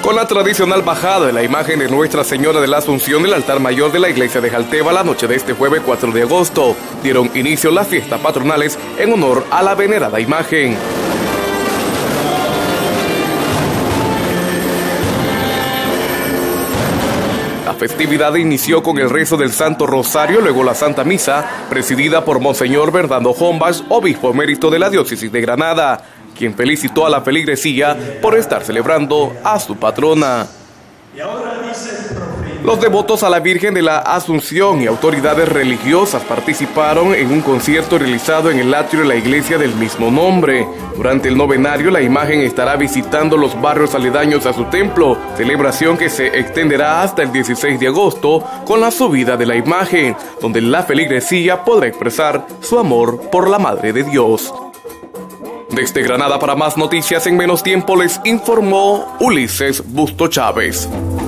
Con la tradicional bajada de la imagen de Nuestra Señora de la Asunción del altar mayor de la iglesia de Jalteba la noche de este jueves 4 de agosto, dieron inicio las fiestas patronales en honor a la venerada imagen. La festividad inició con el rezo del Santo Rosario, luego la Santa Misa, presidida por Monseñor Bernardo Hombas, obispo emérito de la diócesis de Granada, quien felicitó a la feligresía por estar celebrando a su patrona. Los devotos a la Virgen de la Asunción y autoridades religiosas participaron en un concierto realizado en el atrio de la iglesia del mismo nombre. Durante el novenario, la imagen estará visitando los barrios aledaños a su templo, celebración que se extenderá hasta el 16 de agosto con la subida de la imagen, donde la feligresía podrá expresar su amor por la Madre de Dios. Desde Granada, para más noticias en menos tiempo, les informó Ulises Busto Chávez.